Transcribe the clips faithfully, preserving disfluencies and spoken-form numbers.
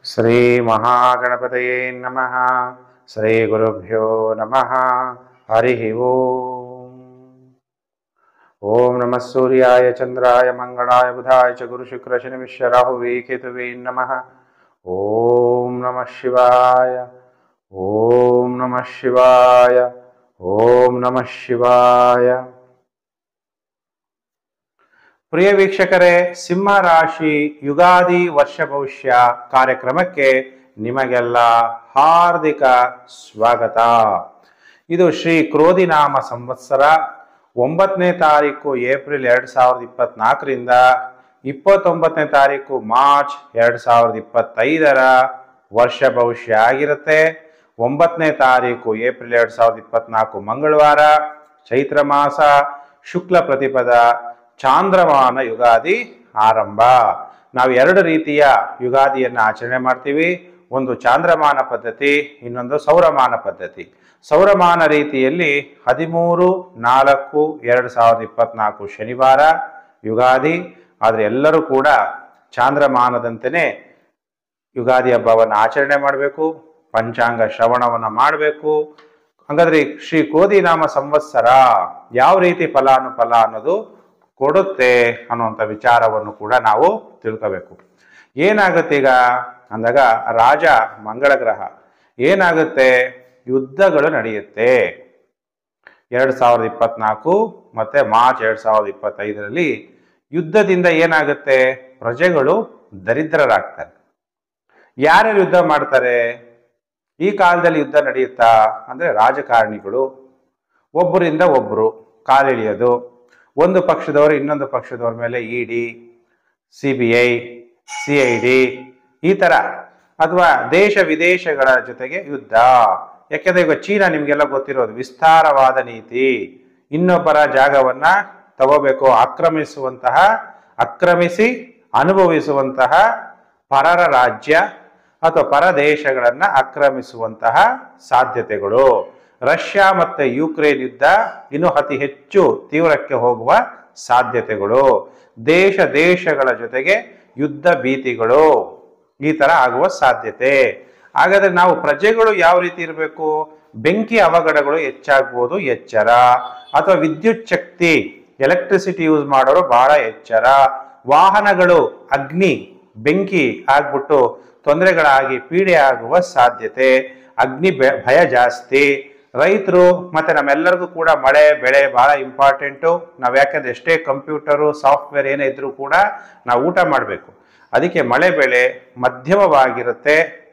ಶ್ರೀ ಮಹಾಗಣಪತಯೇ ನಮಃ. ಶ್ರೀ ಗುರುಭ್ಯೋ ನಮಃ. ಹರಿ ಓಂ. ಓಂ ನಮಃ ಸೂರ್ಯಾಯ ಚಂದ್ರಾಯ ಮಂಗಳಾಯ ಬುಧಾಯ ಚ ಗುರು ಶುಕ್ರ ಶನಿ ಮಿಶ್ರ ರಾಹುವೇ ಕೇತುವೇ ನಮಃ. ಓಂ ನಮಃ ಶಿವಾಯ. ಓಂ ನಮಃ ಶಿವಾಯ. ಓಂ ನಮಃ ಶಿವಾಯ. ಪ್ರಿಯ ವೀಕ್ಷಕರೇ, ಸಿಂಹ ರಾಶಿ ಯುಗಾದಿ ವರ್ಷ ಭವಿಷ್ಯ ಕಾರ್ಯಕ್ರಮಕ್ಕೆ ನಿಮಗೆಲ್ಲ ಹಾರ್ದಿಕ ಸ್ವಾಗತ. ಇದು ಶ್ರೀ ಕ್ರೋಧಿನಾಮ ಸಂವತ್ಸರ ಒಂಬತ್ತನೇ ತಾರೀಕು ಏಪ್ರಿಲ್ ಎರಡ್ ಸಾವಿರದ ಇಪ್ಪತ್ನಾಲ್ಕರಿಂದ ಇಪ್ಪತ್ತೊಂಬತ್ತನೇ ತಾರೀಕು ಮಾರ್ಚ್ ಎರಡ್ ಸಾವಿರದ ಇಪ್ಪತ್ತೈದರ ವರ್ಷ ಭವಿಷ್ಯ ಆಗಿರುತ್ತೆ. ಒಂಬತ್ತನೇ ತಾರೀಕು ಏಪ್ರಿಲ್ ಎರಡ್ ಸಾವಿರದ ಇಪ್ಪತ್ನಾಲ್ಕು ಮಂಗಳವಾರ, ಚೈತ್ರ ಮಾಸ, ಶುಕ್ಲ ಪ್ರತಿಪದ, ಚಾಂದ್ರಮಾನ ಯುಗಾದಿ ಆರಂಭ. ನಾವು ಎರಡು ರೀತಿಯ ಯುಗಾದಿಯನ್ನು ಆಚರಣೆ ಮಾಡ್ತೀವಿ. ಒಂದು ಚಾಂದ್ರಮಾನ ಪದ್ಧತಿ, ಇನ್ನೊಂದು ಸೌರಮಾನ ಪದ್ಧತಿ. ಸೌರಮಾನ ರೀತಿಯಲ್ಲಿ ಹದಿಮೂರು ನಾಲ್ಕು ಎರಡು ಸಾವಿರದ ಇಪ್ಪತ್ನಾಲ್ಕು ಶನಿವಾರ ಯುಗಾದಿ. ಆದರೆ ಎಲ್ಲರೂ ಕೂಡ ಚಾಂದ್ರಮಾನದಂತೆಯೇ ಯುಗಾದಿ ಹಬ್ಬವನ್ನು ಆಚರಣೆ ಮಾಡಬೇಕು, ಪಂಚಾಂಗ ಶ್ರವಣವನ್ನು ಮಾಡಬೇಕು. ಹಾಗಾದ್ರೆ ಶ್ರೀ ಕ್ರೋಧಿನಾಮ ಸಂವತ್ಸರ ಯಾವ ರೀತಿ ಫಲಾನುಫಲ ಅನ್ನೋದು ಕೊಡುತ್ತೆ ಅನ್ನುವಂಥ ವಿಚಾರವನ್ನು ಕೂಡ ನಾವು ತಿಳ್ಕೋಬೇಕು. ಏನಾಗುತ್ತೆ ಈಗ ಅಂದಾಗ, ರಾಜ ಮಂಗಳ ಗ್ರಹ ಏನಾಗುತ್ತೆ, ಯುದ್ಧಗಳು ನಡೆಯುತ್ತೆ. ಎರಡ್ ಸಾವಿರದ ಇಪ್ಪತ್ನಾಲ್ಕು ಮತ್ತೆ ಮಾರ್ಚ್ ಎರಡ್ ಸಾವಿರದ ಇಪ್ಪತ್ತೈದರಲ್ಲಿ ಯುದ್ಧದಿಂದ ಏನಾಗುತ್ತೆ, ಪ್ರಜೆಗಳು ದರಿದ್ರರಾಗ್ತಾರೆ. ಯಾರ್ಯಾರು ಯುದ್ಧ ಮಾಡ್ತಾರೆ ಈ ಕಾಲದಲ್ಲಿ? ಯುದ್ಧ ನಡೆಯುತ್ತಾ ಅಂದ್ರೆ ರಾಜಕಾರಣಿಗಳು ಒಬ್ಬರಿಂದ ಒಬ್ಬರು ಕಾಲೆಳೆಯೋದು, ಒಂದು ಪಕ್ಷದವರು ಇನ್ನೊಂದು ಪಕ್ಷದವ್ರ ಮೇಲೆ E D, C B I, C I D ಈ ತರ, ಅಥವಾ ದೇಶ ವಿದೇಶಗಳ ಜೊತೆಗೆ ಯುದ್ಧ. ಯಾಕೆಂದ್ರೆ ಈಗ ಚೀನಾ ನಿಮ್ಗೆಲ್ಲ ಗೊತ್ತಿರೋದು ವಿಸ್ತಾರವಾದ ನೀತಿ. ಇನ್ನೊಬ್ಬರ ಜಾಗವನ್ನ ತಗೋಬೇಕು, ಆಕ್ರಮಿಸುವಂತಹ, ಆಕ್ರಮಿಸಿ ಅನುಭವಿಸುವಂತಹ ಪರರ ರಾಜ್ಯ ಅಥವಾ ಪರ ದೇಶಗಳನ್ನ ಆಕ್ರಮಿಸುವಂತಹ ಸಾಧ್ಯತೆಗಳು. ರಷ್ಯಾ ಮತ್ತೆ ಯುಕ್ರೇನ್ ಯುದ್ಧ ಇನ್ನು ಅತಿ ಹೆಚ್ಚು ತೀವ್ರಕ್ಕೆ ಹೋಗುವ ಸಾಧ್ಯತೆಗಳು. ದೇಶ ದೇಶಗಳ ಜೊತೆಗೆ ಯುದ್ಧ ಭೀತಿಗಳು ಈ ತರ ಆಗುವ ಸಾಧ್ಯತೆ. ಹಾಗಾದ್ರೆ ನಾವು ಪ್ರಜೆಗಳು ಯಾವ ರೀತಿ ಇರಬೇಕು? ಬೆಂಕಿ ಅವಘಡಗಳು ಹೆಚ್ಚಾಗ್ಬೋದು, ಎಚ್ಚರ. ಅಥವಾ ವಿದ್ಯುತ್ ಶಕ್ತಿ, ಎಲೆಕ್ಟ್ರಿಸಿಟಿ ಯೂಸ್ ಮಾಡೋರು ಬಹಳ ಎಚ್ಚರ. ವಾಹನಗಳು ಅಗ್ನಿ ಬೆಂಕಿ ಆಗ್ಬಿಟ್ಟು ತೊಂದರೆಗಳಾಗಿ ಪೀಡೆ ಆಗುವ ಸಾಧ್ಯತೆ. ಅಗ್ನಿ ಭಯ ಜಾಸ್ತಿ. ರೈತರು ಮತ್ತೆ ನಮ್ಮೆಲ್ಲರಿಗೂ ಕೂಡ ಮಳೆ ಬೆಳೆ ಬಹಳ ಇಂಪಾರ್ಟೆಂಟು. ನಾವು ಯಾಕಂದ್ರೆ ಎಷ್ಟೇ ಕಂಪ್ಯೂಟರು ಸಾಫ್ಟ್ವೇರ್ ಏನೇ ಇದ್ರೂ ಕೂಡ ನಾವು ಊಟ ಮಾಡಬೇಕು. ಅದಕ್ಕೆ ಮಳೆ ಬೆಳೆ ಮಧ್ಯಮವಾಗಿರುತ್ತೆ,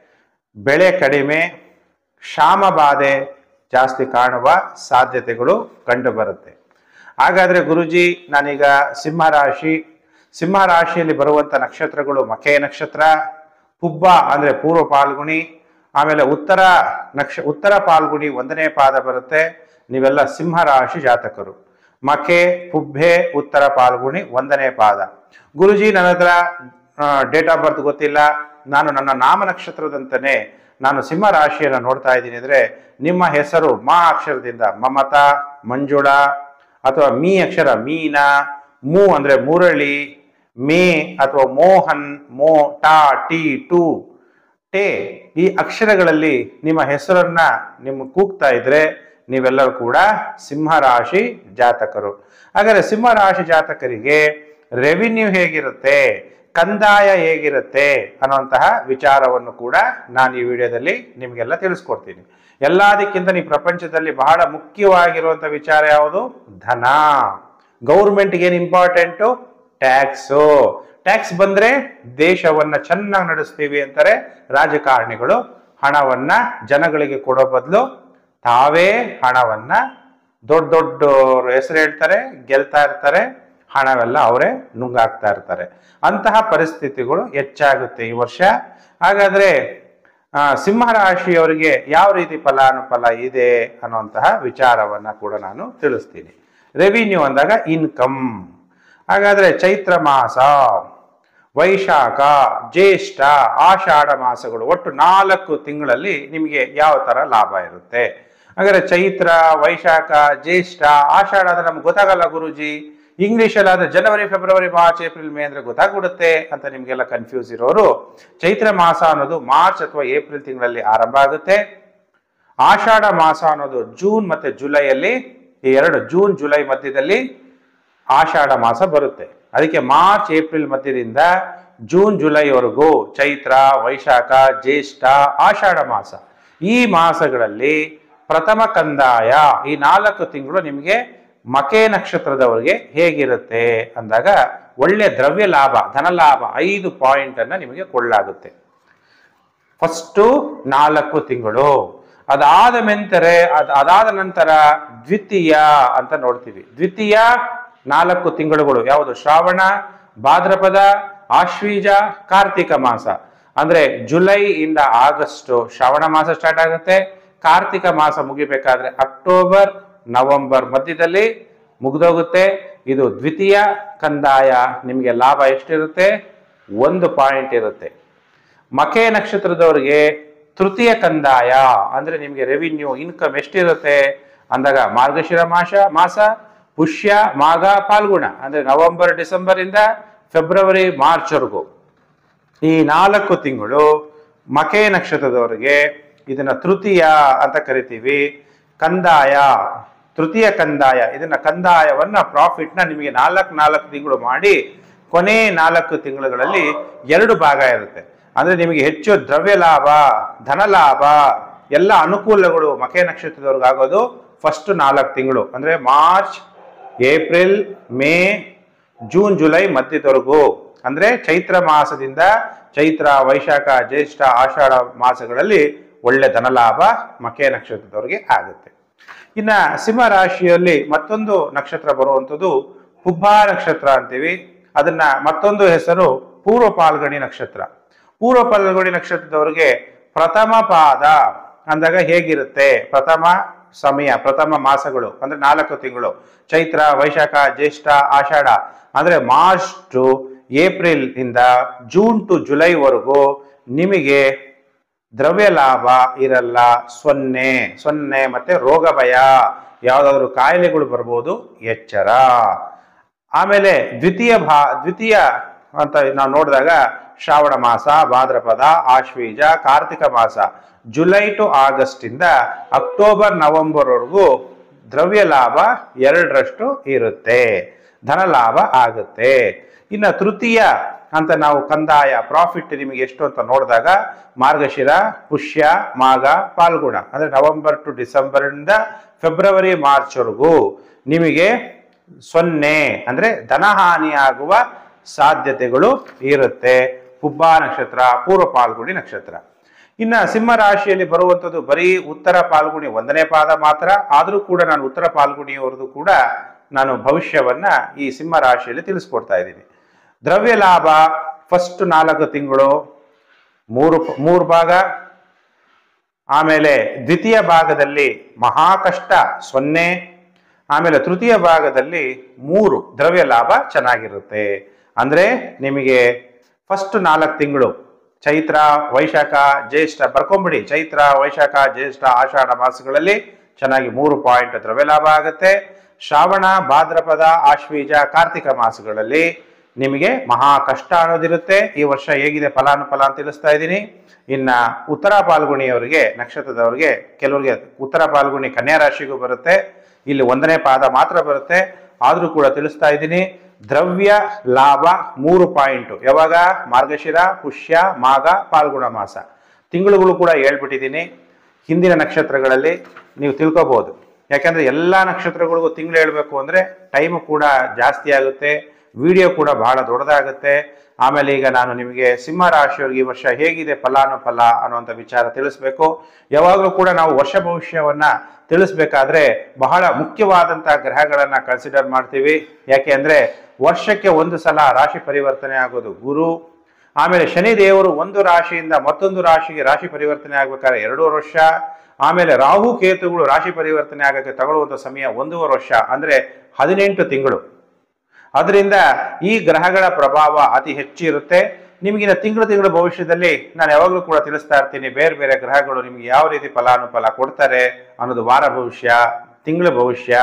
ಬೆಳೆ ಕಡಿಮೆ, ಕ್ಷಾಮ ಬಾಧೆ ಜಾಸ್ತಿ ಕಾಣುವ ಸಾಧ್ಯತೆಗಳು ಕಂಡು ಬರುತ್ತೆ. ಹಾಗಾದ್ರೆ ಗುರುಜಿ, ನಾನೀಗ ಸಿಂಹ ರಾಶಿ, ಸಿಂಹ ರಾಶಿಯಲ್ಲಿ ಬರುವಂತ ನಕ್ಷತ್ರಗಳು ಮಖೆ ನಕ್ಷತ್ರ, ಪುಬ್ಬ ಅಂದ್ರೆ ಪೂರ್ವ ಪಾಲ್ಗುಣಿ, ಆಮೇಲೆ ಉತ್ತರ ನಕ್ಷ ಉತ್ತರ ಪಾಲ್ಗುಣಿ ಒಂದನೇ ಪಾದ ಬರುತ್ತೆ. ನೀವೆಲ್ಲ ಸಿಂಹ ರಾಶಿ ಜಾತಕರು. ಮಖೆ, ಪುಬ್ಬೆ, ಉತ್ತರ ಪಾಲ್ಗುಣಿ ಒಂದನೇ ಪಾದ. ಗುರುಜಿ, ನನ್ನ ಹತ್ರ ಡೇಟ್ ಆಫ್ ಬರ್ತ್ ಗೊತ್ತಿಲ್ಲ, ನಾನು ನನ್ನ ನಾಮ ನಕ್ಷತ್ರದಂತಾನೆ ನಾನು ಸಿಂಹ ರಾಶಿಯನ್ನು ನೋಡ್ತಾ ಇದ್ದೀನಿ ಅಂದ್ರೆ, ನಿಮ್ಮ ಹೆಸರು ಮಾ ಅಕ್ಷರದಿಂದ ಮಮತಾ, ಮಂಜುಳಾ, ಅಥವಾ ಮೀ ಅಕ್ಷರ ಮೀನಾ, ಮೂ ಅಂದ್ರೆ ಮುರಳಿ, ಮೇ ಅಥವಾ ಮೋಹನ್, ಮೋ, ಟಾ, ಟಿ, ಟು, ಟೇ ಈ ಅಕ್ಷರಗಳಲ್ಲಿ ನಿಮ್ಮ ಹೆಸರನ್ನ ನಿಮ್ಮ ಕೂಗ್ತಾ ಇದ್ರೆ ನೀವೆಲ್ಲರೂ ಕೂಡ ಸಿಂಹ ರಾಶಿ ಜಾತಕರು. ಹಾಗಾದ್ರೆ ಸಿಂಹ ರಾಶಿ ಜಾತಕರಿಗೆ ರೆವಿನ್ಯೂ ಹೇಗಿರುತ್ತೆ, ಕಂದಾಯ ಹೇಗಿರುತ್ತೆ ಅನ್ನುವಂತಹ ವಿಚಾರವನ್ನು ಕೂಡ ನಾನು ಈ ವಿಡಿಯೋದಲ್ಲಿ ನಿಮಗೆಲ್ಲ ತಿಳಿಸ್ಕೊಡ್ತೀನಿ. ಎಲ್ಲದಕ್ಕಿಂತ ಈ ಪ್ರಪಂಚದಲ್ಲಿ ಬಹಳ ಮುಖ್ಯವಾಗಿರುವಂತ ವಿಚಾರ ಯಾವುದು? ಧನ. ಗೌರ್ಮೆಂಟ್ಗೆ ಏನು ಇಂಪಾರ್ಟೆಂಟು? ಟ್ಯಾಕ್ಸು. ಟ್ಯಾಕ್ಸ್ ಬಂದ್ರೆ ದೇಶವನ್ನ ಚೆನ್ನಾಗಿ ನಡೆಸ್ತೀವಿ ಅಂತಾರೆ ರಾಜಕಾರಣಿಗಳು. ಹಣವನ್ನ ಜನಗಳಿಗೆ ಕೊಡೋ ಬದಲು ತಾವೇ ಹಣವನ್ನ ದೊಡ್ಡ ದೊಡ್ಡ ಹೆಸರು ಹೇಳ್ತಾರೆ, ಗೆಲ್ತಾ ಇರ್ತಾರೆ, ಹಣವೆಲ್ಲ ಅವರೇ ನುಂಗಾಕ್ತಾ ಇರ್ತಾರೆ. ಅಂತಹ ಪರಿಸ್ಥಿತಿಗಳು ಹೆಚ್ಚಾಗುತ್ತೆ ಈ ವರ್ಷ. ಹಾಗಾದ್ರೆ ಸಿಂಹ ರಾಶಿಯವರಿಗೆ ಯಾವ ರೀತಿ ಫಲಾನುಫಲ ಇದೆ ಅನ್ನುವಂತಹ ವಿಚಾರವನ್ನ ಕೂಡ ನಾನು ತಿಳಿಸ್ತೀನಿ. ರೆವಿನ್ಯೂ ಅಂದಾಗ ಇನ್ಕಮ್. ಹಾಗಾದ್ರೆ ಚೈತ್ರ ಮಾಸ, ವೈಶಾಖ, ಜ್ಯೇಷ್ಠ, ಆಷಾಢ ಮಾಸಗಳು ಒಟ್ಟು ನಾಲ್ಕು ತಿಂಗಳಲ್ಲಿ ನಿಮಗೆ ಯಾವ ತರ ಲಾಭ ಇರುತ್ತೆ? ಹಾಗಾದ್ರೆ ಚೈತ್ರ, ವೈಶಾಖ, ಜ್ಯೇಷ್ಠ, ಆಷಾಢ ಅಂದ್ರೆ ನಮ್ಗೆ ಗೊತ್ತಾಗಲ್ಲ ಗುರುಜಿ. ಇಂಗ್ಲಿಷಲ್ಲಿ ಆದ್ರೆ January February March April May ಅಂದ್ರೆ ಗೊತ್ತಾಗ್ಬಿಡುತ್ತೆ ಅಂತ ನಿಮ್ಗೆಲ್ಲ ಕನ್ಫ್ಯೂಸ್ ಇರೋರು, ಚೈತ್ರ ಮಾಸ ಅನ್ನೋದು ಮಾರ್ಚ್ ಅಥವಾ ಏಪ್ರಿಲ್ ತಿಂಗಳಲ್ಲಿ ಆರಂಭ ಆಗುತ್ತೆ. ಆಷಾಢ ಮಾಸ ಅನ್ನೋದು ಜೂನ್ ಮತ್ತೆ ಜುಲೈಯಲ್ಲಿ, ಈ ಎರಡು ಜೂನ್ ಜುಲೈ ಮಧ್ಯದಲ್ಲಿ ಆಷಾಢ ಮಾಸ ಬರುತ್ತೆ. ಅದಕ್ಕೆ ಮಾರ್ಚ್ ಏಪ್ರಿಲ್ ಮಧ್ಯದಿಂದ ಜೂನ್ ಜುಲೈವರೆಗೂ ಚೈತ್ರ, ವೈಶಾಖ, ಜ್ಯೇಷ್ಠ, ಆಷಾಢ ಮಾಸ. ಈ ಮಾಸಗಳಲ್ಲಿ ಪ್ರಥಮ ಕಂದಾಯ ಈ ನಾಲ್ಕು ತಿಂಗಳು ನಿಮಗೆ ಮಕೆ ನಕ್ಷತ್ರದವರಿಗೆ ಹೇಗಿರುತ್ತೆ ಅಂದಾಗ ಒಳ್ಳೆ ದ್ರವ್ಯ ಲಾಭ, ಧನ ಲಾಭ ಐದು ಪಾಯಿಂಟ್ ಅನ್ನ ನಿಮಗೆ ಕೊಳ್ಳಾಗುತ್ತೆ ಫಸ್ಟು ನಾಲ್ಕು ತಿಂಗಳು. ಅದಾದ ಮೆಂತರೆ ಅದ್ ಅದಾದ ನಂತರ ದ್ವಿತೀಯ ಅಂತ ನೋಡ್ತೀವಿ. ದ್ವಿತೀಯ ನಾಲ್ಕು ತಿಂಗಳುಗಳು ಯಾವುದು? ಶ್ರಾವಣ, ಭಾದ್ರಪದ, ಆಶ್ವೀಜ, ಕಾರ್ತಿಕ ಮಾಸ. ಅಂದ್ರೆ ಜುಲೈ ಇಂದ ಆಗಸ್ಟ್ ಶ್ರಾವಣ ಮಾಸ ಸ್ಟಾರ್ಟ್ ಆಗುತ್ತೆ. ಕಾರ್ತಿಕ ಮಾಸ ಮುಗಿಬೇಕಾದ್ರೆ ಅಕ್ಟೋಬರ್ ನವೆಂಬರ್ ಮಧ್ಯದಲ್ಲಿ ಮುಗಿದೋಗುತ್ತೆ. ಇದು ದ್ವಿತೀಯ ಕಂದಾಯ. ನಿಮಗೆ ಲಾಭ ಎಷ್ಟಿರುತ್ತೆ? ಒಂದು ಪಾಯಿಂಟ್ ಇರುತ್ತೆ. ಮಕೆ ನಕ್ಷತ್ರದವರಿಗೆ ತೃತೀಯ ಕಂದಾಯ ಅಂದ್ರೆ ನಿಮಗೆ ರೆವಿನ್ಯೂ ಇನ್ಕಮ್ ಎಷ್ಟಿರುತ್ತೆ ಅಂದಾಗ ಮಾರ್ಗಶಿರ ಮಾಸ ಮಾಸ ಪುಷ್ಯ, ಮಾಘ, ಫಾಲ್ಗುಣ ಅಂದ್ರೆ ನವೆಂಬರ್ ಡಿಸೆಂಬರ್ ಇಂದ ಫೆಬ್ರವರಿ ಮಾರ್ಚ್ ವರೆಗೂ ಈ ನಾಲ್ಕು ತಿಂಗಳು ಮಕೆ ನಕ್ಷತ್ರದವರಿಗೆ ಇದನ್ನ ತೃತೀಯ ಅಂತ ಕರಿತೀವಿ. ಕಂದಾಯ, ತೃತೀಯ ಕಂದಾಯ. ಇದನ್ನ ಕಂದಾಯವನ್ನ ಪ್ರಾಫಿಟ್ನ ನಿಮಗೆ ನಾಲ್ಕು ನಾಲ್ಕು ತಿಂಗಳು ಮಾಡಿ ಕೊನೆ ನಾಲ್ಕು ತಿಂಗಳುಗಳಲ್ಲಿ ಎರಡು ಭಾಗ ಇರುತ್ತೆ. ಅಂದ್ರೆ ನಿಮಗೆ ಹೆಚ್ಚು ದ್ರವ್ಯ ಲಾಭ, ಧನ ಲಾಭ, ಎಲ್ಲ ಅನುಕೂಲಗಳು ಮಕೆ ನಕ್ಷತ್ರದವ್ರಿಗೆ ಆಗೋದು ಫಸ್ಟ್ ನಾಲ್ಕು ತಿಂಗಳು ಅಂದ್ರೆ March, April, May, June, July ಮಧ್ಯದವರೆಗೂ. ಅಂದ್ರೆ ಚೈತ್ರ ಮಾಸದಿಂದ ಚೈತ್ರ, ವೈಶಾಖ, ಜ್ಯೇಷ್ಠ, ಆಷಾಢ ಮಾಸಗಳಲ್ಲಿ ಒಳ್ಳೆ ಧನಲಾಭ ಮಕೆ ನಕ್ಷತ್ರದವರಿಗೆ ಆಗುತ್ತೆ. ಇನ್ನ ಸಿಂಹ ರಾಶಿಯಲ್ಲಿ ಮತ್ತೊಂದು ನಕ್ಷತ್ರ ಬರುವಂಥದ್ದು ಪುಬ್ಬ ನಕ್ಷತ್ರ ಅಂತೀವಿ. ಅದನ್ನ ಮತ್ತೊಂದು ಹೆಸರು ಪೂರ್ವ ಪಾಲ್ಗಣಿ ನಕ್ಷತ್ರ. ಪೂರ್ವ ಪಾಲ್ಗಣಿ ನಕ್ಷತ್ರದವರಿಗೆ ಪ್ರಥಮ ಪಾದ ಅಂದಾಗ ಹೇಗಿರುತ್ತೆ? ಪ್ರಥಮ ಸಮಯ, ಪ್ರಥಮ ಮಾಸಗಳು ಅಂದ್ರೆ ನಾಲ್ಕು ತಿಂಗಳು ಚೈತ್ರ, ವೈಶಾಖ, ಜ್ಯೇಷ್ಠ, ಆಷಾಢ ಅಂದ್ರೆ ಮಾರ್ಚ್ ಟು ಏಪ್ರಿಲ್ ಇಂದ ಜೂನ್ ಟು ಜುಲೈವರೆಗೂ ನಿಮಗೆ ದ್ರವ್ಯ ಲಾಭ ಇರಲ್ಲ, ಸೊನ್ನೆ ಸೊನ್ನೆ ಮತ್ತೆ ರೋಗ ಭಯ, ಯಾವ್ದಾದ್ರು ಕಾಯಿಲೆಗಳು ಬರ್ಬೋದು, ಎಚ್ಚರ. ಆಮೇಲೆ ದ್ವಿತೀಯ ಭಾ ದ್ವಿತೀಯ ಅಂತ ನಾವು ನೋಡಿದಾಗ ಶ್ರಾವಣ ಮಾಸ, ಭಾದ್ರಪದ, ಆಶ್ವೀಜ, ಕಾರ್ತಿಕ ಮಾಸ ಜುಲೈ ಟು ಆಗಸ್ಟ್ ಇಂದ ಅಕ್ಟೋಬರ್ ನವೆಂಬರ್ ವರೆಗೂ ದ್ರವ್ಯ ಲಾಭ ಎರಡರಷ್ಟು ಇರುತ್ತೆ, ಧನ ಲಾಭ ಆಗುತ್ತೆ. ಇನ್ನು ತೃತೀಯ ಅಂತ ನಾವು ಕಂದಾಯ ಪ್ರಾಫಿಟ್ ನಿಮಗೆ ಎಷ್ಟು ಅಂತ ನೋಡಿದಾಗ ಮಾರ್ಗಶಿರ, ಪುಷ್ಯ, ಮಾಘ, ಫಾಲ್ಗುಣ ಅಂದ್ರೆ ನವೆಂಬರ್ ಟು ಡಿಸೆಂಬರ್ ಇಂದ ಫೆಬ್ರವರಿ ಮಾರ್ಚ್ ವರೆಗೂ ನಿಮಗೆ ಸೊನ್ನೆ ಅಂದ್ರೆ ಧನಹಾನಿ ಆಗುವ ಸಾಧ್ಯತೆಗಳು ಇರುತ್ತೆ. ಪುಬ್ಬ ನಕ್ಷತ್ರ, ಪೂರ್ವ ಪಾಲ್ಗುಣಿ ನಕ್ಷತ್ರ. ಇನ್ನ ಸಿಂಹ ರಾಶಿಯಲ್ಲಿ ಬರುವಂಥದ್ದು ಬರೀ ಉತ್ತರ ಪಾಲ್ಗುಣಿ ಒಂದನೇ ಪಾದ ಮಾತ್ರ. ಆದರೂ ಕೂಡ ನಾನು ಉತ್ತರ ಪಾಲ್ಗುಣಿಯವರದು ಕೂಡ ನಾನು ಭವಿಷ್ಯವನ್ನ ಈ ಸಿಂಹ ರಾಶಿಯಲ್ಲಿ ತಿಳಿಸ್ಕೊಡ್ತಾ ಇದ್ದೀನಿ. ದ್ರವ್ಯ ಲಾಭ ಫಸ್ಟ್ ನಾಲ್ಕು ತಿಂಗಳು ಮೂರು ಮೂರು ಭಾಗ. ಆಮೇಲೆ ದ್ವಿತೀಯ ಭಾಗದಲ್ಲಿ ಮಹಾ ಕಷ್ಟ ಸೊನ್ನೆ. ಆಮೇಲೆ ತೃತೀಯ ಭಾಗದಲ್ಲಿ ಮೂರು ದ್ರವ್ಯ ಲಾಭ ಚೆನ್ನಾಗಿರುತ್ತೆ. ಅಂದ್ರೆ ನಿಮಗೆ ಫಸ್ಟ್ ನಾಲ್ಕು ತಿಂಗಳು ಚೈತ್ರ, ವೈಶಾಖ, ಜ್ಯೇಷ್ಠ ಬರ್ಕೊಂಬಿಡಿ. ಚೈತ್ರ, ವೈಶಾಖ, ಜ್ಯೇಷ್ಠ, ಆಷಾಢ ಮಾಸಗಳಲ್ಲಿ ಚೆನ್ನಾಗಿ ಮೂರು ಪಾಯಿಂಟ್ ದ್ರವ್ಯ ಲಾಭ ಆಗುತ್ತೆ. ಶ್ರಾವಣ, ಭಾದ್ರಪದ, ಆಶ್ವೀಜ, ಕಾರ್ತಿಕ ಮಾಸಗಳಲ್ಲಿ ನಿಮಗೆ ಮಹಾ ಕಷ್ಟ ಅನ್ನೋದಿರುತ್ತೆ. ಈ ವರ್ಷ ಹೇಗಿದೆ ಫಲಾನುಫಲ ಅಂತ ತಿಳಿಸ್ತಾ ಇದ್ದೀನಿ. ಇನ್ನ ಉತ್ತರ ಪಾಲ್ಗುಣಿಯವರಿಗೆ ನಕ್ಷತ್ರದವರಿಗೆ ಕೆಲವರಿಗೆ ಉತ್ತರ ಪಾಲ್ಗುಣಿ ಕನ್ಯಾ ರಾಶಿಗೂ ಬರುತ್ತೆ. ಇಲ್ಲಿ ಒಂದನೇ ಪಾದ ಮಾತ್ರ ಬರುತ್ತೆ. ಆದ್ರೂ ಕೂಡ ತಿಳಿಸ್ತಾ ಇದ್ದೀನಿ. ದ್ರವ್ಯ ಲಾಭ ಮೂರು ಪಾಯಿಂಟು ಯಾವಾಗ? ಮಾರ್ಗಶಿರ, ಪುಷ್ಯ, ಮಾಘ, ಫಾಲ್ಗುಣ ಮಾಸ. ತಿಂಗಳುಗಳು ಕೂಡ ಹೇಳ್ಬಿಟ್ಟಿದ್ದೀನಿ. ಹಿಂದಿನ ನಕ್ಷತ್ರಗಳಲ್ಲಿ ನೀವು ತಿಳ್ಕೊಬಹುದು. ಯಾಕಂದ್ರೆ ಎಲ್ಲಾ ನಕ್ಷತ್ರಗಳಿಗೂ ತಿಂಗಳು ಹೇಳ್ಬೇಕು ಅಂದ್ರೆ ಟೈಮ್ ಕೂಡ ಜಾಸ್ತಿ ಆಗುತ್ತೆ, ವಿಡಿಯೋ ಕೂಡ ಬಹಳ ದೊಡ್ಡದಾಗುತ್ತೆ. ಆಮೇಲೆ ಈಗ ನಾನು ನಿಮಗೆ ಸಿಂಹ ರಾಶಿಯವರಿಗೆ ಈ ವರ್ಷ ಹೇಗಿದೆ ಫಲಾನುಫಲ ಅನ್ನುವಂಥ ವಿಚಾರ ತಿಳಿಸ್ಬೇಕು. ಯಾವಾಗಲೂ ಕೂಡ ನಾವು ವರ್ಷ ಭವಿಷ್ಯವನ್ನ ತಿಳಿಸ್ಬೇಕಾದ್ರೆ ಬಹಳ ಮುಖ್ಯವಾದಂತಹ ಗ್ರಹಗಳನ್ನ ಕನ್ಸಿಡರ್ ಮಾಡ್ತೀವಿ. ಯಾಕೆ ಅಂದ್ರೆ ವರ್ಷಕ್ಕೆ ಒಂದು ಸಲ ರಾಶಿ ಪರಿವರ್ತನೆ ಆಗೋದು ಗುರು. ಆಮೇಲೆ ಶನಿ ದೇವರು ಒಂದು ರಾಶಿಯಿಂದ ಮತ್ತೊಂದು ರಾಶಿಗೆ ರಾಶಿ ಪರಿವರ್ತನೆ ಆಗ್ಬೇಕಾದ್ರೆ ಎರಡೂವರೆ ವರ್ಷ. ಆಮೇಲೆ ರಾಹು ಕೇತುಗಳು ರಾಶಿ ಪರಿವರ್ತನೆ ಆಗಕ್ಕೆ ತಗೊಳ್ಳುವಂಥ ಸಮಯ ಒಂದೂವರೆ ವರ್ಷ, ಅಂದ್ರೆ ಹದಿನೆಂಟು ತಿಂಗಳು. ಅದರಿಂದ ಈ ಗ್ರಹಗಳ ಪ್ರಭಾವ ಅತಿ ಹೆಚ್ಚು ಇರುತ್ತೆ. ನಿಮಗಿನ ತಿಂಗಳು ತಿಂಗಳು ಭವಿಷ್ಯದಲ್ಲಿ ನಾನು ಯಾವಾಗಲೂ ಕೂಡ ತಿಳಿಸ್ತಾ ಇರ್ತೀನಿ ಬೇರೆ ಬೇರೆ ಗ್ರಹಗಳು ನಿಮ್ಗೆ ಯಾವ ರೀತಿ ಫಲಾನುಫಲ ಕೊಡ್ತಾರೆ ಅನ್ನೋದು ವಾರ ಭವಿಷ್ಯ, ತಿಂಗಳ ಭವಿಷ್ಯ.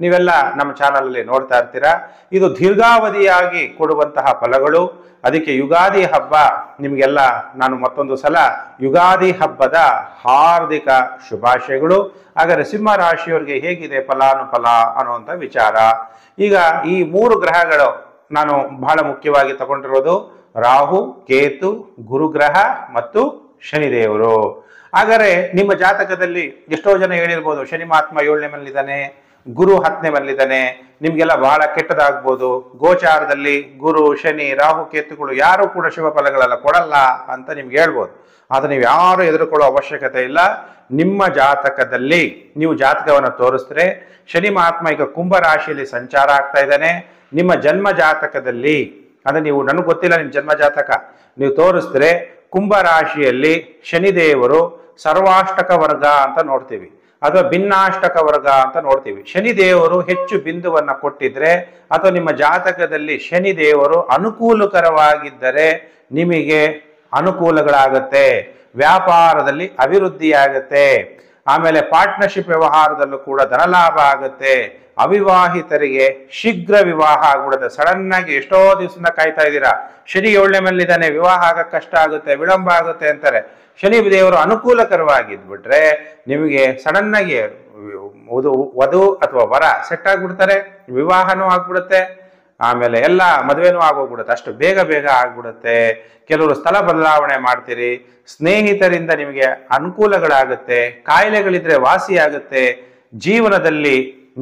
ನೀವೆಲ್ಲ ನಮ್ಮ ಚಾನಲ್ ಅಲ್ಲಿ ನೋಡ್ತಾ ಇರ್ತೀರಾ. ಇದು ದೀರ್ಘಾವಧಿಯಾಗಿ ಕೊಡುವಂತಹ ಫಲಗಳು. ಅದಕ್ಕೆ ಯುಗಾದಿ ಹಬ್ಬ ನಿಮಗೆಲ್ಲ ನಾನು ಮತ್ತೊಂದು ಸಲ ಯುಗಾದಿ ಹಬ್ಬದ ಹಾರ್ದಿಕ ಶುಭಾಶಯಗಳು. ಹಾಗಾದ್ರೆ ಸಿಂಹ ರಾಶಿಯವರಿಗೆ ಹೇಗಿದೆ ಫಲಾನುಫಲ ಅನ್ನುವಂಥ ವಿಚಾರ. ಈಗ ಈ ಮೂರು ಗ್ರಹಗಳು ನಾನು ಬಹಳ ಮುಖ್ಯವಾಗಿ ತಗೊಂಡಿರೋದು ರಾಹು, ಕೇತು, ಗುರುಗ್ರಹ ಮತ್ತು ಶನಿದೇವರು. ಹಾಗಾದ್ರೆ ನಿಮ್ಮ ಜಾತಕದಲ್ಲಿ ಎಷ್ಟೋ ಜನ ಹೇಳಿರ್ಬೋದು ಶನಿ ಮಹಾತ್ಮ ಏಳನೇ ಮನೇಲಿದ್ದಾನೆ, ಗುರು ಹತ್ತನೇ ಮನೇಲಿದ್ದಾನೆ, ನಿಮ್ಗೆಲ್ಲ ಬಹಳ ಕೆಟ್ಟದಾಗ್ಬೋದು, ಗೋಚಾರದಲ್ಲಿ ಗುರು, ಶನಿ, ರಾಹು, ಕೇತುಗಳು ಯಾರು ಕೂಡ ಶುಭ ಫಲಗಳೆಲ್ಲ ಕೊಡಲ್ಲ ಅಂತ ನಿಮ್ಗೆ ಹೇಳ್ಬೋದು. ಆದ್ರೆ ನೀವು ಯಾರು ಎದುರುಕೊಳ್ಳೋ ಅವಶ್ಯಕತೆ ಇಲ್ಲ. ನಿಮ್ಮ ಜಾತಕದಲ್ಲಿ ನೀವು ಜಾತಕವನ್ನು ತೋರಿಸಿದ್ರೆ ಶನಿ ಮಹಾತ್ಮ ಈಗ ಕುಂಭ ರಾಶಿಯಲ್ಲಿ ಸಂಚಾರ ಆಗ್ತಾ ಇದ್ದಾನೆ. ನಿಮ್ಮ ಜನ್ಮ ಜಾತಕದಲ್ಲಿ ಅಂದ್ರೆ ನೀವು ನನಗೆ ಗೊತ್ತಿಲ್ಲ ನಿಮ್ಮ ಜನ್ಮ ಜಾತಕ, ನೀವು ತೋರಿಸಿದ್ರೆ ಕುಂಭ ರಾಶಿಯಲ್ಲಿ ಶನಿದೇವರು ಸರ್ವಾಷ್ಟಕ ವರ್ಗ ಅಂತ ನೋಡ್ತೀವಿ ಅಥವಾ ಭಿನ್ನಾಷ್ಟಕ ವರ್ಗ ಅಂತ ನೋಡ್ತೀವಿ. ಶನಿದೇವರು ಹೆಚ್ಚು ಬಿಂದುವನ್ನ ಕೊಟ್ಟಿದ್ರೆ ಅಥವಾ ನಿಮ್ಮ ಜಾತಕದಲ್ಲಿ ಶನಿದೇವರು ಅನುಕೂಲಕರವಾಗಿದ್ದರೆ ನಿಮಗೆ ಅನುಕೂಲಗಳಾಗತ್ತೆ, ವ್ಯಾಪಾರದಲ್ಲಿ ಅಭಿವೃದ್ಧಿ ಆಗತ್ತೆ, ಆಮೇಲೆ ಪಾರ್ಟ್ನರ್ಶಿಪ್ ವ್ಯವಹಾರದಲ್ಲೂ ಕೂಡ ಧನಲಾಭ ಆಗತ್ತೆ. ಅವಿವಾಹಿತರಿಗೆ ಶೀಘ್ರ ವಿವಾಹ ಆಗ್ಬಿಡುತ್ತೆ. ಸಡನ್ ಆಗಿ ಎಷ್ಟೋ ದಿವಸದಿಂದ ಕಾಯ್ತಾ ಇದ್ದೀರಾ, ಶನಿ ಏಳನೇ ಮನೇಲಿದ್ದಾನೆ, ವಿವಾಹ ಆಗಕ್ಕೆ ಕಷ್ಟ ಆಗುತ್ತೆ, ವಿಳಂಬ ಆಗುತ್ತೆ ಅಂತಾರೆ. ಶನಿ ದೇವರು ಅನುಕೂಲಕರವಾಗಿದ್ಬಿಟ್ರೆ ನಿಮಗೆ ಸಡನ್ ಆಗಿ ವಧು ವಧು ಅಥವಾ ವರ ಸೆಟ್ ಆಗ್ಬಿಡ್ತಾರೆ, ವಿವಾಹನೂ ಆಗ್ಬಿಡುತ್ತೆ, ಆಮೇಲೆ ಎಲ್ಲ ಮದುವೆನೂ ಆಗೋಗ್ಬಿಡುತ್ತೆ. ಅಷ್ಟು ಬೇಗ ಬೇಗ ಆಗ್ಬಿಡುತ್ತೆ. ಕೆಲವರು ಸ್ಥಳ ಬದಲಾವಣೆ ಮಾಡ್ತೀರಿ, ಸ್ನೇಹಿತರಿಂದ ನಿಮಗೆ ಅನುಕೂಲಗಳಾಗುತ್ತೆ, ಕಾಯಿಲೆಗಳಿದ್ರೆ ವಾಸಿ ಆಗುತ್ತೆ. ಜೀವನದಲ್ಲಿ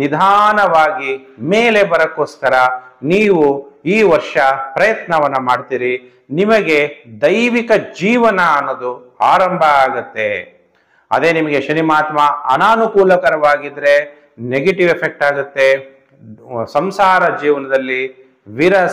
ನಿಧಾನವಾಗಿ ಮೇಲೆ ಬರಕ್ಕೋಸ್ಕರ ನೀವು ಈ ವರ್ಷ ಪ್ರಯತ್ನವನ್ನ ಮಾಡ್ತೀರಿ. ನಿಮಗೆ ದೈವಿಕ ಜೀವನ ಅನ್ನೋದು ಆರಂಭ ಆಗತ್ತೆ. ಅದೇ ನಿಮಗೆ ಶನಿ ಮಹಾತ್ಮ ಅನಾನುಕೂಲಕರವಾಗಿದ್ರೆ ನೆಗೆಟಿವ್ ಎಫೆಕ್ಟ್ ಆಗುತ್ತೆ. ಸಂಸಾರ ಜೀವನದಲ್ಲಿ ವಿರಸ,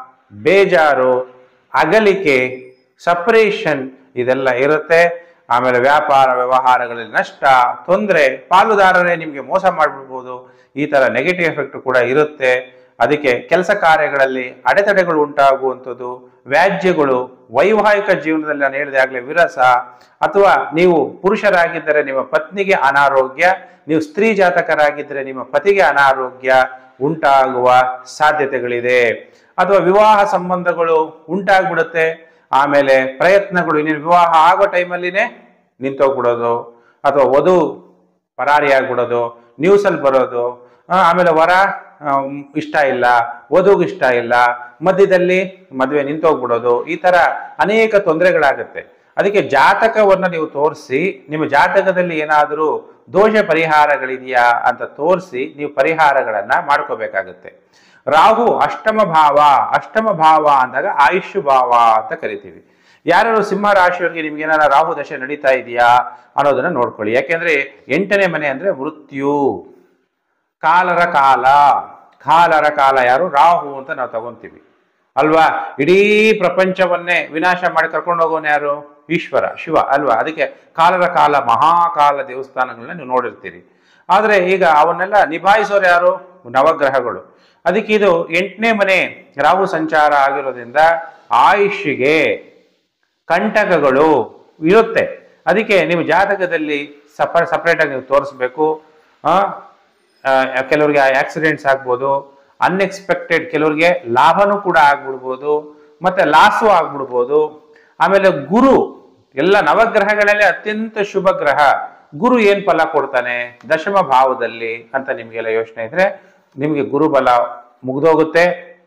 ಬೇಜಾರು, ಅಗಲಿಕೆ, ಸಪರೇಷನ್ ಇದೆಲ್ಲ ಇರುತ್ತೆ. ಆಮೇಲೆ ವ್ಯಾಪಾರ ವ್ಯವಹಾರಗಳಲ್ಲಿ ನಷ್ಟ, ತೊಂದರೆ, ಪಾಲುದಾರರೇ ನಿಮಗೆ ಮೋಸ ಮಾಡಿಬಿಡ್ಬೋದು. ಈ ತರ ನೆಗೆಟಿವ್ ಎಫೆಕ್ಟ್ ಕೂಡ ಇರುತ್ತೆ. ಅದಕ್ಕೆ ಕೆಲಸ ಕಾರ್ಯಗಳಲ್ಲಿ ಅಡೆತಡೆಗಳು ಉಂಟಾಗುವಂಥದ್ದು, ವ್ಯಾಜ್ಯಗಳು, ವೈವಾಹಿಕ ಜೀವನದಲ್ಲಿ ನಾನು ಹೇಳಿದೆ ಆಗಲೇ ವಿರಸ, ಅಥವಾ ನೀವು ಪುರುಷರಾಗಿದ್ದರೆ ನಿಮ್ಮ ಪತ್ನಿಗೆ ಅನಾರೋಗ್ಯ, ನೀವು ಸ್ತ್ರೀ ಜಾತಕರಾಗಿದ್ದರೆ ನಿಮ್ಮ ಪತಿಗೆ ಅನಾರೋಗ್ಯ ಉಂಟಾಗುವ ಸಾಧ್ಯತೆಗಳಿದೆ. ಅಥವಾ ವಿವಾಹ ಸಂಬಂಧಗಳು ಉಂಟಾಗ್ಬಿಡುತ್ತೆ. ಆಮೇಲೆ ಪ್ರಯತ್ನಗಳು ಇನ್ನೇನು ವಿವಾಹ ಆಗೋ ಟೈಮಲ್ಲಿನೇ ನಿಂತೋಗ್ಬಿಡೋದು, ಅಥವಾ ವಧು ಪರಾರಿ ಆಗ್ಬಿಡೋದು, ನ್ಯೂಸಲ್ಲಿ ಬರೋದು, ಆಮೇಲೆ ವರ ಇಷ್ಟ ಇಲ್ಲ, ವಧುಗೆ ಇಷ್ಟ ಇಲ್ಲ, ಮಧ್ಯದಲ್ಲಿ ಮದುವೆ ನಿಂತೋಗ್ಬಿಡೋದು, ಈ ತರ ಅನೇಕ ತೊಂದರೆಗಳಾಗುತ್ತೆ. ಅದಕ್ಕೆ ಜಾತಕವನ್ನು ನೀವು ತೋರಿಸಿ ನಿಮ್ಮ ಜಾತಕದಲ್ಲಿ ಏನಾದರೂ ದೋಷ ಪರಿಹಾರಗಳಿದೆಯಾ ಅಂತ ತೋರಿಸಿ ನೀವು ಪರಿಹಾರಗಳನ್ನ ಮಾಡ್ಕೋಬೇಕಾಗತ್ತೆ. ರಾಹು ಅಷ್ಟಮ ಭಾವ, ಅಷ್ಟಮ ಭಾವ ಅಂದಾಗ ಆಯುಷ್ ಭಾವ ಅಂತ ಕರಿತೀವಿ. ಯಾರು ಸಿಂಹ ರಾಶಿಯವರಿಗೆ ನಿಮ್ಗೆ ಏನಾರ ರಾಹು ದಶೆ ನಡೀತಾ ಇದೆಯಾ ಅನ್ನೋದನ್ನ ನೋಡ್ಕೊಳ್ಳಿ. ಯಾಕೆಂದ್ರೆ ಎಂಟನೇ ಮನೆ ಅಂದ್ರೆ ಮೃತ್ಯು, ಕಾಲರ ಕಾಲ, ಕಾಲರ ಕಾಲ ಯಾರು ರಾಹು ಅಂತ ನಾವು ತಗೊಂತೀವಿ ಅಲ್ವಾ. ಇಡೀ ಪ್ರಪಂಚವನ್ನೇ ವಿನಾಶ ಮಾಡಿ ಕರ್ಕೊಂಡು ಹೋಗೋನು ಯಾರು? ಈಶ್ವರ, ಶಿವ ಅಲ್ವಾ. ಅದಕ್ಕೆ ಕಾಲರ ಕಾಲ, ಮಹಾಕಾಲ ದೇವಸ್ಥಾನಗಳನ್ನ ನೀವು ನೋಡಿರ್ತೀರಿ. ಆದ್ರೆ ಈಗ ಅವನ್ನೆಲ್ಲ ನಿಭಾಯಿಸೋರು ಯಾರು? ನವಗ್ರಹಗಳು. ಅದಕ್ಕೆ ಇದು ಎಂಟನೇ ಮನೆ ರಾಹು ಸಂಚಾರ ಆಗಿರೋದ್ರಿಂದ ಆಯುಷ್ಗೆ ಕಂಟಕಗಳು ಇರುತ್ತೆ. ಅದಕ್ಕೆ ನಿಮ್ಮ ಜಾತಕದಲ್ಲಿ ಸಪ ಸಪ್ರೇಟ್ ಆಗಿ ನೀವು ತೋರಿಸ್ಬೇಕು. ಕೆಲವರಿಗೆ ಆಕ್ಸಿಡೆಂಟ್ಸ್ ಆಗ್ಬೋದು, ಅನ್ಎಕ್ಸ್ಪೆಕ್ಟೆಡ್, ಕೆಲವರಿಗೆ ಲಾಭನೂ ಕೂಡ ಆಗ್ಬಿಡ್ಬೋದು, ಮತ್ತೆ ಲಾಸು ಆಗ್ಬಿಡ್ಬೋದು. ಆಮೇಲೆ ಗುರು, ಎಲ್ಲ ನವಗ್ರಹಗಳಲ್ಲಿ ಅತ್ಯಂತ ಶುಭ ಗ್ರಹ ಗುರು ಏನ್ ಫಲ ಕೊಡ್ತಾನೆ ದಶಮ ಭಾವದಲ್ಲಿ ಅಂತ ನಿಮ್ಗೆಲ್ಲ ಯೋಚನೆ ಇದ್ರೆ ನಿಮ್ಗೆ ಗುರುಬಲ ಮುಗ್ದೋಗುತ್ತೆ.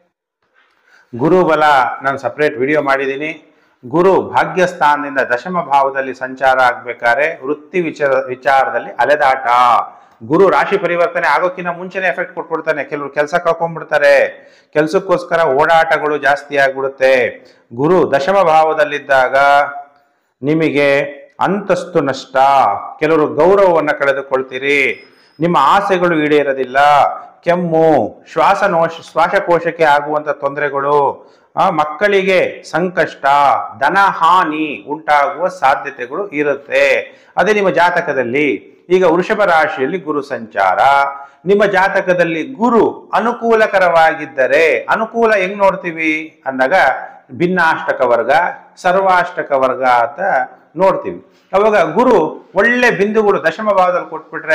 ಗುರುಬಲ ನಾನು ಸಪ್ರೇಟ್ ವಿಡಿಯೋ ಮಾಡಿದ್ದೀನಿ. ಗುರು ಭಾಗ್ಯಸ್ಥಾನದಿಂದ ದಶಮ ಭಾವದಲ್ಲಿ ಸಂಚಾರ ಆಗ್ಬೇಕಾದ್ರೆ ವೃತ್ತಿ ವಿಚಾರ ವಿಚಾರದಲ್ಲಿ ಅಲೆದಾಟ. ಗುರು ರಾಶಿ ಪರಿವರ್ತನೆ ಆಗೋಕ್ಕಿಂತ ಮುಂಚೆನೆ ಎಫೆಕ್ಟ್ ಕೊಟ್ಬಿಡ್ತಾನೆ. ಕೆಲವರು ಕೆಲಸ ಕಳ್ಕೊಂಡ್ಬಿಡ್ತಾರೆ, ಕೆಲ್ಸಕ್ಕೋಸ್ಕರ ಓಡಾಟಗಳು ಜಾಸ್ತಿ ಆಗ್ಬಿಡುತ್ತೆ. ಗುರು ದಶಮ ಭಾವದಲ್ಲಿದ್ದಾಗ ನಿಮಗೆ ಅಂತಸ್ತು ನಷ್ಟ, ಕೆಲವರು ಗೌರವವನ್ನು ಕಳೆದುಕೊಳ್ತೀರಿ, ನಿಮ್ಮ ಆಸೆಗಳು ಈಡೇರೋದಿಲ್ಲ, ಕೆಮ್ಮು, ಶ್ವಾಸನೋಶ ಶ್ವಾಸಕೋಶಕ್ಕೆ ಆಗುವಂತ ತೊಂದರೆಗಳು, ಆ ಮಕ್ಕಳಿಗೆ ಸಂಕಷ್ಟ, ಧನ ಹಾನಿ ಉಂಟಾಗುವ ಸಾಧ್ಯತೆಗಳು ಇರುತ್ತೆ. ಅದೇ ನಿಮ್ಮ ಜಾತಕದಲ್ಲಿ ಈಗ ವೃಷಭ ರಾಶಿಯಲ್ಲಿ ಗುರು ಸಂಚಾರ, ನಿಮ್ಮ ಜಾತಕದಲ್ಲಿ ಗುರು ಅನುಕೂಲಕರವಾಗಿದ್ದರೆ, ಅನುಕೂಲ ಹೆಂಗ್ ನೋಡ್ತೀವಿ ಅಂದಾಗ ಭಿನ್ನಾಷ್ಟಕ ವರ್ಗ, ಸರ್ವಾಷ್ಟಕ ವರ್ಗ ಅಂತ ನೋಡ್ತೀವಿ. ಅವಾಗ ಗುರು ಒಳ್ಳೆ ಬಿಂದುಗಳು ದಶಮ ಭಾವದಲ್ಲಿ ಕೊಟ್ಬಿಟ್ರೆ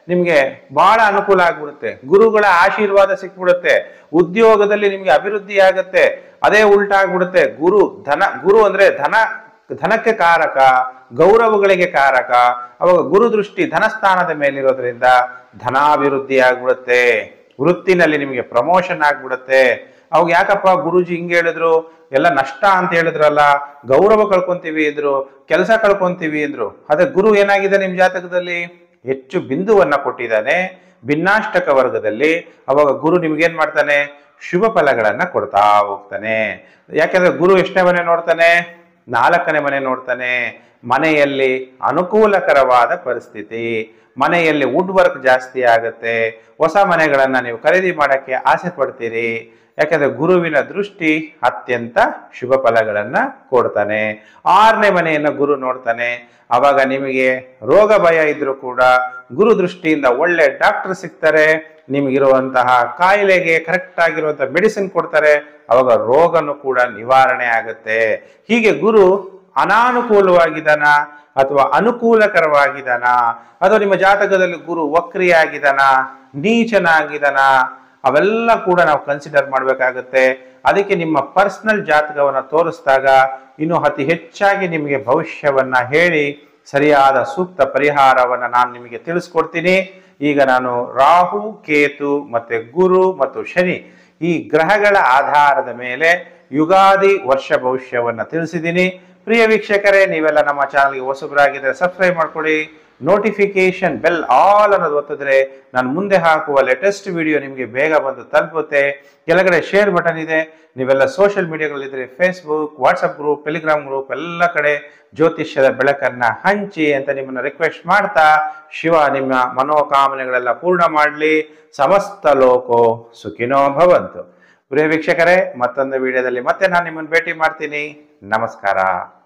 ನಿಮ್ಗೆ ಬಹಳ ಅನುಕೂಲ ಆಗ್ಬಿಡುತ್ತೆ, ಗುರುಗಳ ಆಶೀರ್ವಾದ ಸಿಕ್ಬಿಡುತ್ತೆ, ಉದ್ಯೋಗದಲ್ಲಿ ನಿಮ್ಗೆ ಅಭಿವೃದ್ಧಿ ಆಗತ್ತೆ. ಅದೇ ಉಲ್ಟಾ ಆಗ್ಬಿಡುತ್ತೆ, ಗುರು ಧನ ಗುರು ಅಂದ್ರೆ ಧನ ಧನಕ್ಕೆ ಕಾರಕ, ಗೌರವಗಳಿಗೆ ಕಾರಕ. ಅವಾಗ ಗುರು ದೃಷ್ಟಿ ಧನಸ್ಥಾನದ ಮೇಲಿರೋದ್ರಿಂದ ಧನಾಭಿವೃದ್ಧಿ ಆಗ್ಬಿಡುತ್ತೆ, ವೃತ್ತಿನಲ್ಲಿ ನಿಮಗೆ ಪ್ರಮೋಷನ್ ಆಗ್ಬಿಡುತ್ತೆ. ಅವಾಗ ಯಾಕಪ್ಪ ಗುರುಜಿ ಹಿಂಗೆ ಹೇಳಿದ್ರು, ಎಲ್ಲ ನಷ್ಟ ಅಂತ ಹೇಳಿದ್ರಲ್ಲ, ಗೌರವ ಕಳ್ಕೊಂತೀವಿ ಅಂದ್ರು, ಕೆಲಸ ಕಳ್ಕೊಂತೀವಿ ಅಂದ್ರು. ಅದೇ ಗುರು ಏನಾಗಿದೆ ನಿಮ್ ಜಾತಕದಲ್ಲಿ ಹೆಚ್ಚು ಬಿಂದುವನ್ನ ಕೊಟ್ಟಿದ್ದಾನೆ ಭಿನ್ನಾಷ್ಟಕ ವರ್ಗದಲ್ಲಿ. ಅವಾಗ ಗುರು ನಿಮ್ಗೇನ್ ಮಾಡ್ತಾನೆ, ಶುಭ ಫಲಗಳನ್ನ ಕೊಡ್ತಾ ಹೋಗ್ತಾನೆ. ಯಾಕಂದ್ರೆ ಗುರು ಎಷ್ಟನೇ ಮನೆ ನೋಡ್ತಾನೆ, ನಾಲ್ಕನೇ ಮನೆ ನೋಡ್ತಾನೆ. ಮನೆಯಲ್ಲಿ ಅನುಕೂಲಕರವಾದ ಪರಿಸ್ಥಿತಿ, ಮನೆಯಲ್ಲಿ ವುಡ್ ವರ್ಕ್ ಜಾಸ್ತಿ ಆಗುತ್ತೆ, ಹೊಸ ಮನೆಗಳನ್ನ ನೀವು ಖರೀದಿ ಮಾಡಕ್ಕೆ ಆಸೆ ಪಡ್ತೀರಿ. ಯಾಕಂದ್ರೆ ಗುರುವಿನ ದೃಷ್ಟಿ ಅತ್ಯಂತ ಶುಭ ಫಲಗಳನ್ನ ಕೊಡ್ತಾನೆ. ಆರನೇ ಮನೆಯನ್ನ ಗುರು ನೋಡ್ತಾನೆ. ಅವಾಗ ನಿಮಗೆ ರೋಗ ಭಯ ಇದ್ರೂ ಕೂಡ ಗುರು ದೃಷ್ಟಿಯಿಂದ ಒಳ್ಳೆ ಡಾಕ್ಟರ್ ಸಿಗ್ತಾರೆ, ನಿಮಗಿರುವಂತಹ ಕಾಯಿಲೆಗೆ ಕರೆಕ್ಟ್ ಆಗಿರುವಂತಹ ಮೆಡಿಸಿನ್ ಕೊಡ್ತಾರೆ. ಅವಾಗ ರೋಗನು ಕೂಡ ನಿವಾರಣೆ ಆಗುತ್ತೆ. ಹೀಗೆ ಗುರು ಅನಾನುಕೂಲವಾಗಿದ್ದಾನ ಅಥವಾ ಅನುಕೂಲಕರವಾಗಿದ್ದಾನ, ಅಥವಾ ನಿಮ್ಮ ಜಾತಕದಲ್ಲಿ ಗುರು ವಕ್ರಿಯಾಗಿದ್ದಾನ, ನೀಚನಾಗಿದ್ದಾನ, ಅವೆಲ್ಲ ಕೂಡ ನಾವು ಕನ್ಸಿಡರ್ ಮಾಡಬೇಕಾಗುತ್ತೆ. ಅದಕ್ಕೆ ನಿಮ್ಮ ಪರ್ಸನಲ್ ಜಾತಕವನ್ನ ತೋರಿಸಿದಾಗ ಇನ್ನು ಅತಿ ಹೆಚ್ಚಾಗಿ ನಿಮಗೆ ಭವಿಷ್ಯವನ್ನ ಹೇಳಿ ಸರಿಯಾದ ಸೂಕ್ತ ಪರಿಹಾರವನ್ನ ನಾನು ನಿಮಗೆ ತಿಳಿಸ್ಕೊಡ್ತೀನಿ. ಈಗ ನಾನು ರಾಹು, ಕೇತು ಮತ್ತೆ ಗುರು ಮತ್ತು ಶನಿ ಈ ಗ್ರಹಗಳ ಆಧಾರದ ಮೇಲೆ ಯುಗಾದಿ ವರ್ಷ ಭವಿಷ್ಯವನ್ನ ತಿಳಿಸಿದ್ದೀನಿ. ಪ್ರಿಯ ವೀಕ್ಷಕರೇ, ನೀವೆಲ್ಲ ನಮ್ಮ ಚಾನಲ್ಗೆ ಹೊಸಬರಾಗಿದ್ದರೆ ಸಬ್ಸ್ಕ್ರೈಬ್ ಮಾಡ್ಕೊಳ್ಳಿ, ನೋಟಿಫಿಕೇಶನ್ ಬೆಲ್ ಆಲ್ ಅನ್ನೋದು ಒತ್ತಿದ್ರೆ ನಾನು ಮುಂದೆ ಹಾಕುವ ಲೇಟೆಸ್ಟ್ ವಿಡಿಯೋ ನಿಮಗೆ ಬೇಗ ಬಂದು ತಲುಪುತ್ತೆ. ಕೆಳಗಡೆ ಶೇರ್ ಬಟನ್ ಇದೆ. ನೀವೆಲ್ಲ ಸೋಷಿಯಲ್ ಮೀಡಿಯಾಗಳಿದ್ರೆ Facebook, WhatsApp group, Telegram group ಎಲ್ಲ ಕಡೆ ಜ್ಯೋತಿಷ್ಯದ ಬೆಳಕನ್ನ ಹಂಚಿ ಅಂತ ನಿಮ್ಮನ್ನ ರಿಕ್ವೆಸ್ಟ್ ಮಾಡ್ತಾ, ಶಿವ ನಿಮ್ಮ ಮನೋಕಾಮನೆಗಳೆಲ್ಲ ಪೂರ್ಣ ಮಾಡಲಿ. ಸಮಸ್ತ ಲೋಕೋ ಸುಖಿನೋ ಭವಂತು. ಪ್ರಿಯ ವೀಕ್ಷಕರೇ, ಮತ್ತೊಂದು ವಿಡಿಯೋದಲ್ಲಿ ಮತ್ತೆ ನಾನು ನಿಮ್ಮನ್ನು ಭೇಟಿ ಮಾಡ್ತೀನಿ. ನಮಸ್ಕಾರ.